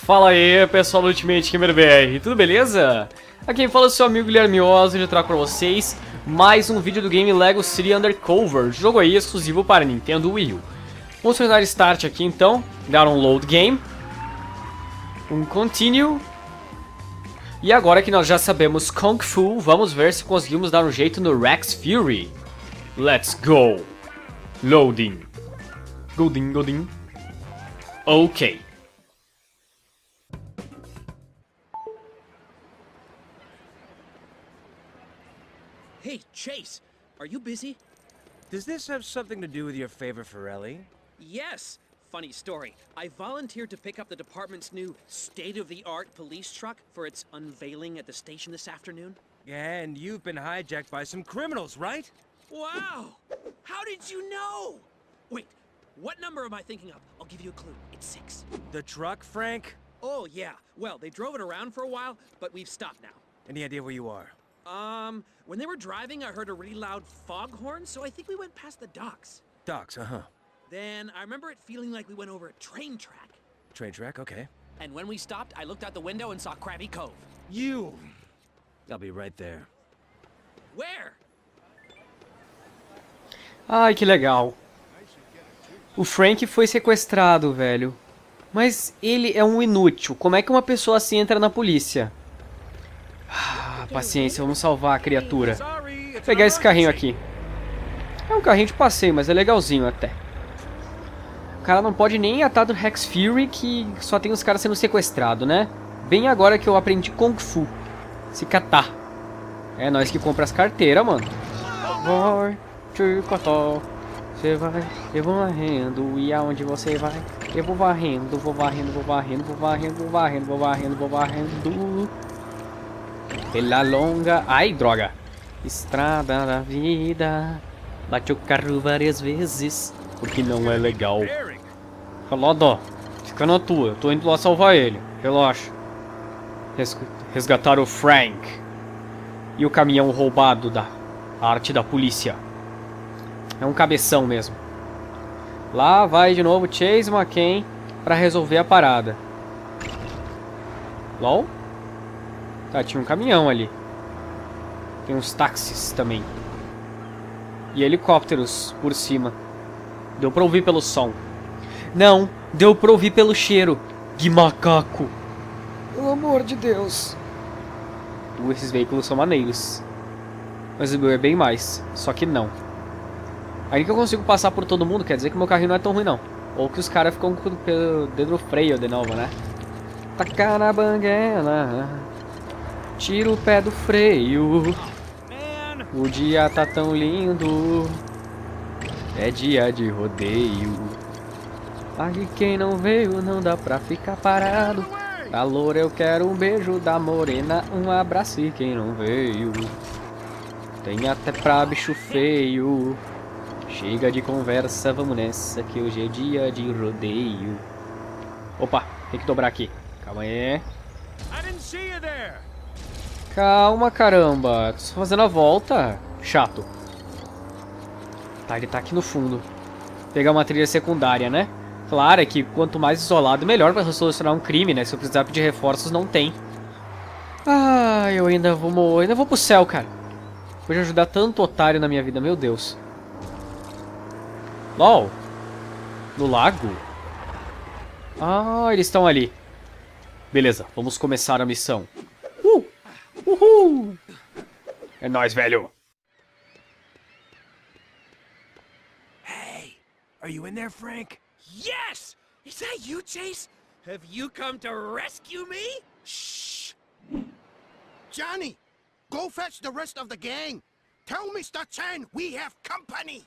Fala aí, pessoal do Ultimate Gamer BR, tudo beleza? Aqui quem fala é o seu amigo Guilherme Oz, e eu trago pra vocês mais um vídeo do game Lego City Undercover, jogo aí exclusivo para Nintendo Wii U. Vamos tornar Start aqui então, dar um Load Game, um Continue, e agora que nós já sabemos Kung Fu, vamos ver se conseguimos dar um jeito no Rex Fury. Let's go! Loading. Godin. Ok. Hey, Chase, are you busy? Does this have something to do with your favor for Ellie? Yes. Funny story. I volunteered to pick up the department's new state-of-the-art police truck for its unveiling at the station this afternoon. Yeah, and you've been hijacked by some criminals, right? Wow! How did you know? Wait, what number am I thinking of? I'll give you a clue. It's 6. The truck, Frank? Oh, yeah. Well, they drove it around for a while, but we've stopped now. Any idea where you are? When they were driving, I heard a really loud foghorn, so I think we went past the docks. Docks, uh-huh. Then I remember it feeling like we went over a train track. Train track, okay. And when we stopped, I looked out the window and saw Krabby Cove. You! I'll be right there. Where? Ai, que legal. O Frank foi sequestrado, velho. Mas ele é um inútil. Como é que uma pessoa assim entra na polícia? Ah, paciência, vamos salvar a criatura. Vou pegar esse carrinho aqui. É um carrinho de passeio, mas é legalzinho até. O cara não pode nem atar do Rex Fury, que só tem os caras sendo sequestrados, né? Bem agora que eu aprendi Kung Fu. Se catar. É nós que compra as carteiras, mano. Vai, chicotó. Você vai, eu vou varrendo. E aonde você vai? Eu vou varrendo, vou varrendo, vou varrendo, vou varrendo, vou varrendo, vou varrendo, vou varrendo. Pela longa... Ai, droga. Estrada da vida. Bate o carro várias vezes, porque não é legal. Falou, fica na tua. Eu tô indo lá salvar ele. Relaxa. Resgatar o Frank. E o caminhão roubado da arte da polícia. É um cabeção mesmo. Lá vai de novo Chase McCain pra resolver a parada. LOL? Tá, tinha um caminhão ali. Tem uns táxis também. E helicópteros por cima. Deu pra ouvir pelo som. Não, deu pra ouvir pelo cheiro. Que macaco. Pelo amor de Deus. Esses veículos são maneiros. Mas o meu é bem mais. Só que não. Aí que eu consigo passar por todo mundo, quer dizer que meu carrinho não é tão ruim não. Ou que os caras ficam com o dedo no freio de novo, né? Taca na banguela. Tira o pé do freio. O dia tá tão lindo. É dia de rodeio. Aqui quem não veio não dá pra ficar parado. Calor eu quero um beijo da morena. Um abraço e quem não veio. Tem até pra bicho feio. Chega de conversa, vamos nessa, que hoje é dia de rodeio. Opa, tem que dobrar aqui. Calma aí. Calma, caramba. Tô só fazendo a volta. Chato. Tá, ele tá aqui no fundo. Pegar uma trilha secundária, né? Claro, é que quanto mais isolado, melhor pra solucionar um crime, né? Se eu precisar pedir reforços, não tem. Ah, eu ainda vou pro céu, cara. Vou ajudar tanto otário na minha vida, meu Deus. LOL. No lago? Ah, eles estão ali. Beleza, vamos começar a missão. Uhul! É nóis, velho. Hey, are you in there, Frank? Yes! Is that you, Chase? Have you come to rescue me? Shh! Johnny, go fetch the rest of the gang. Tell Mr. Chan we have company.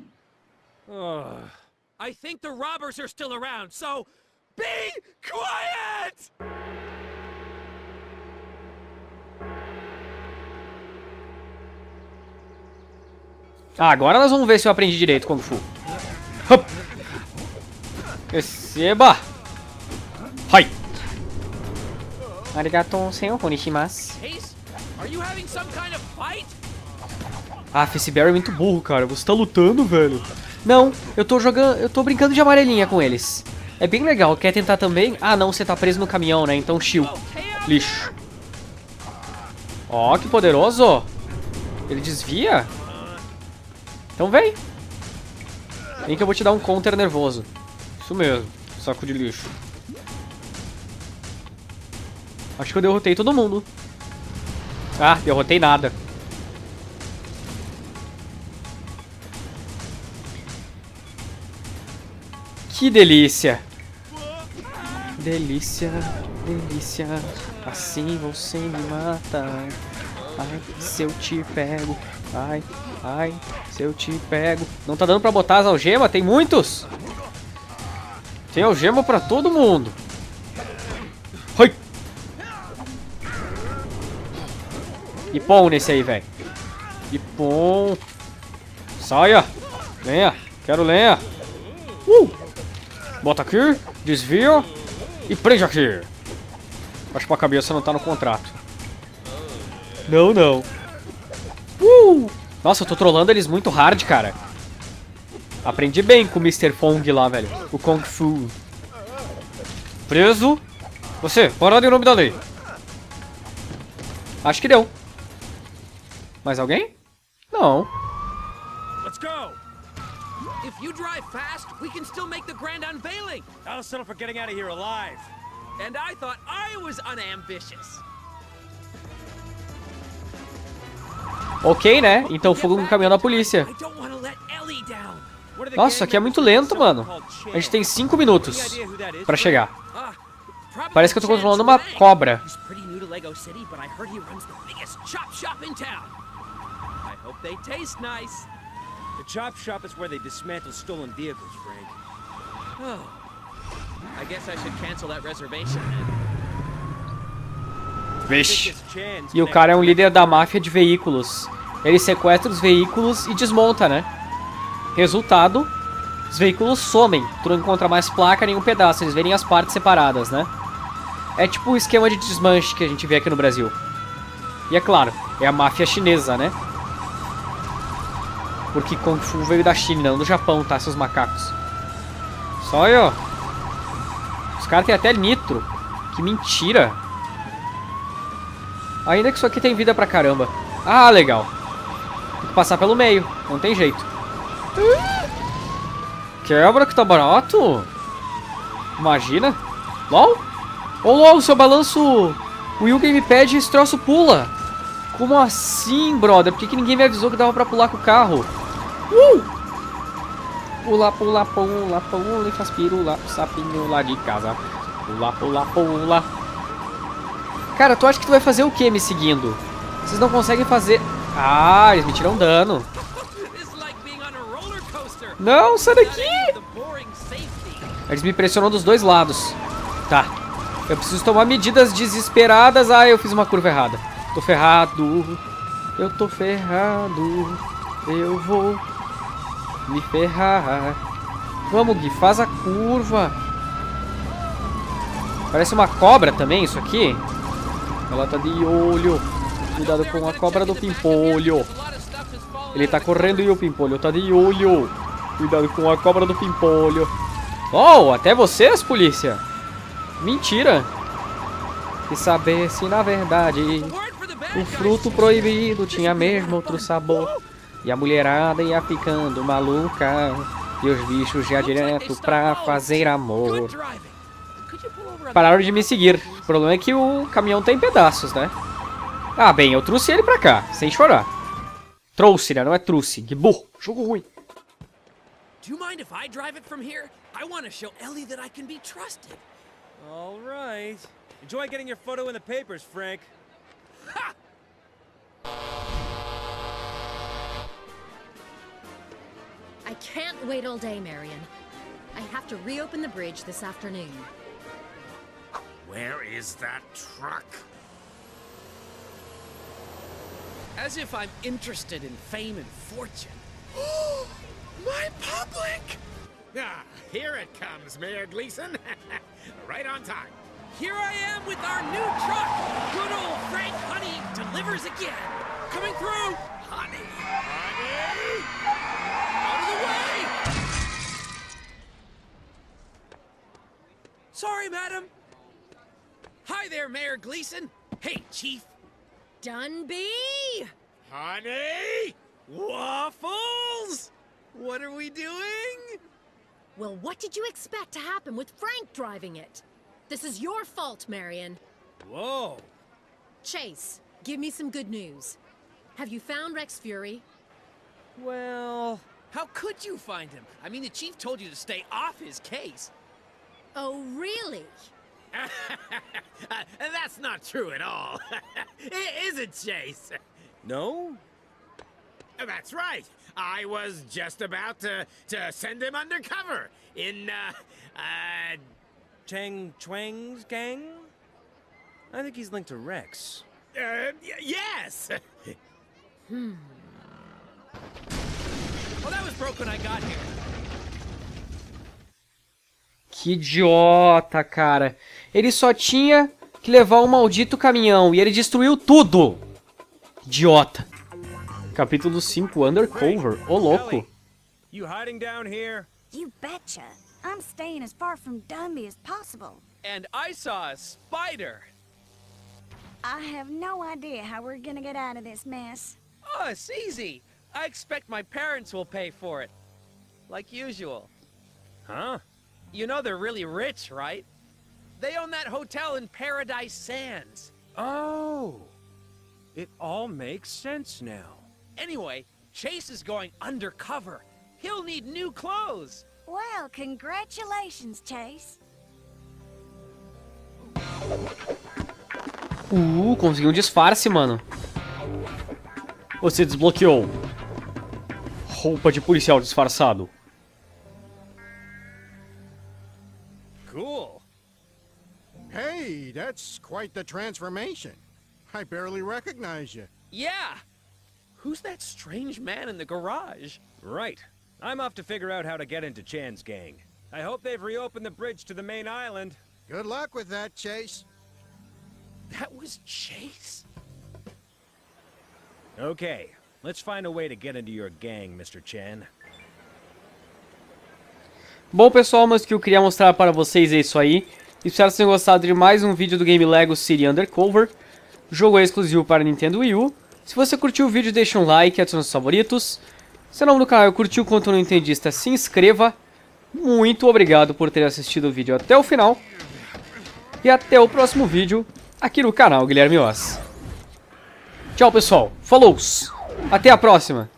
I think the robbers are still around, so be quiet! Ah, agora nós vamos ver se eu aprendi direito Kung Fu. Hup. Receba! Hai! Arigato, senhor Konishimasu. Chase, are you having some kind of fight? Ah, esse Barry é muito burro, cara. Você tá lutando, velho. Não, eu tô brincando de amarelinha com eles. É bem legal. Quer tentar também? Ah, não, você tá preso no caminhão, né? Então, shield. Lixo. Ó, que poderoso. Ele desvia? Então vem. Vem que eu vou te dar um counter nervoso. Isso mesmo. Saco de lixo. Acho que eu derrotei todo mundo. Ah, derrotei nada. Que delícia. Delícia, delícia. Assim você me mata. Ai, se eu te pego. Ai, ai, se eu te pego. Não tá dando pra botar as algemas? Tem muitos. Tem algema pra todo mundo. Oi. E pão nesse aí, velho. E pão. Saia. Lenha. Quero lenha. Bota aqui. Desvia. E prende aqui. Acho que a cabeça não tá no contrato. Não, não. Nossa, eu tô trolando eles muito hard, cara. Aprendi bem com o Mr. Fong lá, velho. O Kung Fu. Preso. Você, parado em nome da lei. Acho que deu. Mais alguém? Não. Let's go! If you drive fast, we can still make the grand unveiling. I'll settle for getting out of here alive. And I thought I was unambitious. Ok, né? Então fogo no caminhão da polícia. I don't want to let Ellie down. Nossa, isso aqui é muito lento, mano. A gente tem 5 minutos pra chegar. Parece que eu tô controlando uma cobra. He's pretty new to Lego City, but I heard he runs the biggest chop shop in town. I hope they taste nice. The chop shop is where they dismantle stolen vehicles, Frank. Oh. I guess I should cancel that reservation then. Vixe. E o cara é um líder da máfia de veículos. Ele sequestra os veículos e desmonta, né? Resultado, os veículos somem. Tu não encontra mais placa, nenhum pedaço. Eles verem as partes separadas, né? É tipo o esquema de desmanche que a gente vê aqui no Brasil. E é claro, é a máfia chinesa, né? Porque Kung Fu veio da China, não do Japão, tá? Seus macacos. Só aí, ó. Os caras têm até nitro. Que mentira. Ainda que isso aqui tem vida pra caramba. Ah, legal. Tem que passar pelo meio. Não tem jeito. Quebra que tá barato. Imagina. LOL. Ô, LOL, seu balanço... O Will Gamepad e esse troço pula. Como assim, brother? Por que ninguém me avisou que dava pra pular com o carro? Pula, pula, pula, pula e faz pirula. O sapinho lá de casa. Pula, pula, pula. Cara, tu acha que tu vai fazer o que me seguindo? Vocês não conseguem fazer... Ah, eles me tiram dano. Não, sai daqui! Eles me pressionam dos dois lados. Tá. Eu preciso tomar medidas desesperadas. Ah, eu fiz uma curva errada. Tô ferrado. Eu tô ferrado. Eu vou me ferrar. Vamos, Gui, faz a curva. Parece uma cobra também, isso aqui. Ela tá de olho. Cuidado com a cobra do pimpolho. Ele tá correndo e o pimpolho tá de olho. Cuidado com a cobra do pimpolho. Oh, até vocês, polícia? Mentira. E saber se na verdade o fruto proibido tinha mesmo outro sabor. E a mulherada ia ficando maluca. E os bichos já direto pra fazer amor. Pararam de me seguir. O problema é que o caminhão tá em pedaços, né? Ah, bem, eu trouxe ele pra cá, sem chorar. Trouxe, né? Não é trouxe. Que burro. Jogo ruim. Do you mind if I drive it from here? I want to show Ellie that I can be trusted. All right. Enjoy getting your photo in the papers, Frank. Ha! I can't wait all day, Marion. I have to reopen the bridge this afternoon. Where is that truck? As if I'm interested in fame and fortune. My public! Ah, here it comes, Mayor Gleason. Right on time. Here I am with our new truck. Good old Frank Honey delivers again. Coming through. Honey! Honey! Out of the way! Sorry, madam. Hi there, Mayor Gleason. Hey, Chief. Dunby! Honey! Waffles! What are we doing? Well, what did you expect to happen with Frank driving it? This is your fault, Marion. Whoa. Chase, give me some good news. Have you found Rex Fury? Well, how could you find him? I mean, the chief told you to stay off his case. Oh, really? That's not true at all. Is it, Chase? No? That's right. I was just about to send him undercover in, Chang Chuang's gang? I think he's linked to Rex. yes! Well, that was broke when I got here. Que idiota, cara. Ele só tinha que levar um maldito caminhão e ele destruiu tudo. Idiota. Capítulo 5, Undercover. Ô, louco. Ellie, you hiding down here? You betcha. I'm staying as far from Dunby as possible. And I saw a spider. I have no idea how we're gonna get out of this mess. Oh, it's easy. I expect my parents will pay for it. Like usual. Huh? You know they're really rich, right? They own that hotel in Paradise Sands. Oh! It all makes sense now. Anyway, Chase is going undercover. He'll need new clothes. Well, congratulations, Chase. Conseguiu um disfarce, mano. Você desbloqueou. Roupa de policial disfarçado. Cool. Hey, that's quite the transformation. I barely recognize you. Yeah. Who's that strange man in the garage? Right. I'm off to figure out how to get into Chan's gang. I hope they've reopened the bridge to the main island. Good luck with that, Chase. That was Chase? Okay, let's find a way to get into your gang, Mr. Chan. Bom, pessoal, mas o que eu queria mostrar para vocês é isso aí. Espero que tenham gostado de mais um vídeo do game Lego City Undercover. O jogo é exclusivo para Nintendo Wii U. Se você curtiu o vídeo, deixa um like e adicione os favoritos. Se é novo no canal e curtiu o conteúdo nintendista, se inscreva. Muito obrigado por ter assistido o vídeo até o final. E até o próximo vídeo aqui no canal Guilherme Oz. Tchau, pessoal. Falou! Até a próxima!